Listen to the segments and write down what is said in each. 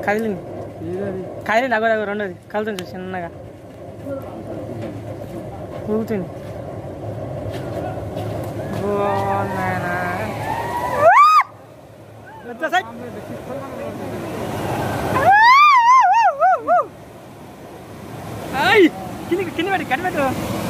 కదిలింది కదిలింది అగో అగో రెండోది కలుతుంది చూసి చిన్నగా ఊగుతుంది కింది కింది పెట్టి కట్టి పెట్టు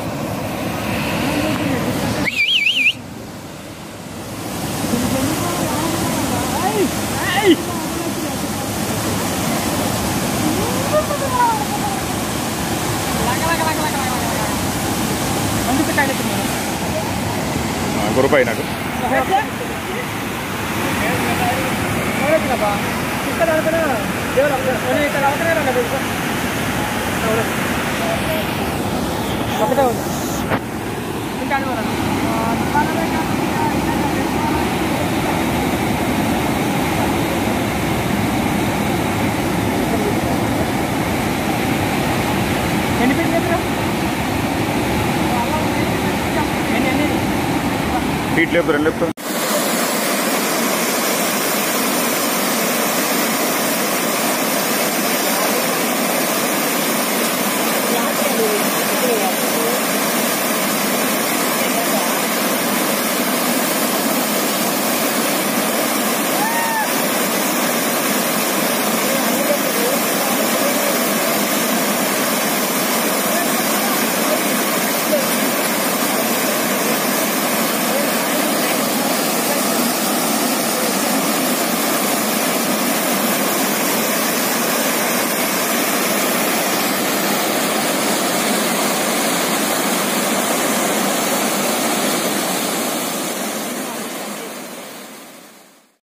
రూపాయి నాకు ఒకటే ఉంది ఇంకా ఎన్ని పెట్టి ఫీట్ లేపు 2 లేపుతా